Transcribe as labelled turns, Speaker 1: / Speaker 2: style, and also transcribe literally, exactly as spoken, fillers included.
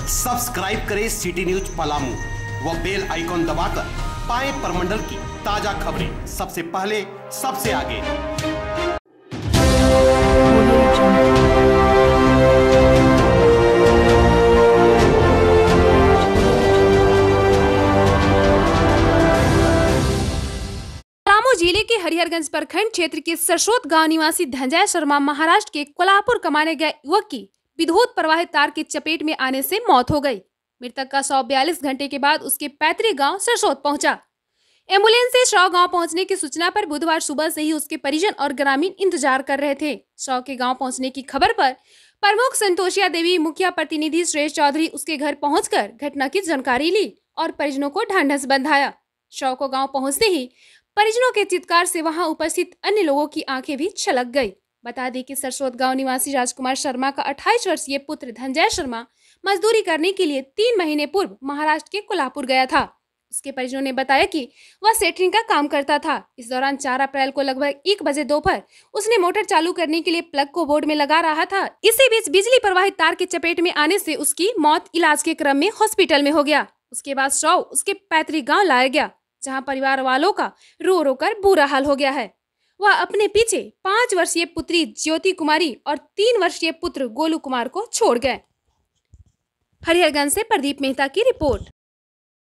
Speaker 1: Subscribe करें city news Palamu व bell icon दबाकर पाएं परमंडल की ताजा खबरें सबसे पहले सबसे आगे।
Speaker 2: पलामू जिले के हरिहरगंज प्रखंड क्षेत्र के सरस्वत गांव निवासी धनंजय शर्मा महाराष्ट्र के कोल्हापुर कमाने गए युवक की विद्युत प्रवाहित तार की चपेट में आने से मौत हो गई। मृतक का शव बयालीस घंटे के बाद उसके पैतृक गांव सरस्वत पहुंचा। एम्बुलेंस से शव गांव पहुंचने की सूचना पर बुधवार सुबह से ही उसके परिजन और ग्रामीण इंतजार कर रहे थे। शव के गांव पहुंचने की खबर पर प्रमुख संतोषिया देवी, मुखिया प्रतिनिधि सुरेश चौधरी उसके घर पहुंचकर घटना की जानकारी ली और परिजनों को ढांढस बंधाया। शव को गांव पहुंचते ही परिजनों के चित्कार से वहां उपस्थित अन्य लोगों की आंखें भी छलक गई। बता दें कि सरस्वत गांव निवासी राजकुमार शर्मा का अट्ठाईस वर्षीय पुत्र धनंजय शर्मा मजदूरी करने के लिए तीन महीने पूर्व महाराष्ट्र के कोल्हापुर गया था। उसके परिजनों ने बताया कि वह सेटरिंग का काम करता था। इस दौरान चार अप्रैल को लगभग एक बजे दोपहर उसने मोटर चालू करने के लिए प्लग को बोर्ड में लगा रहा था। इसी बीच बिजली प्रवाहित तार की चपेट में आने से उसकी मौत इलाज के क्रम में हॉस्पिटल में हो गया। उसके बाद शव उसके पैतृक गाँव लाया गया, जहाँ परिवार वालों का रो रो कर बुरा हाल हो गया है। वह अपने पीछे पाँच वर्षीय पुत्री ज्योति कुमारी और तीन वर्षीय पुत्र गोलू कुमार को छोड़ गए। हरिहरगंज से प्रदीप मेहता की रिपोर्ट।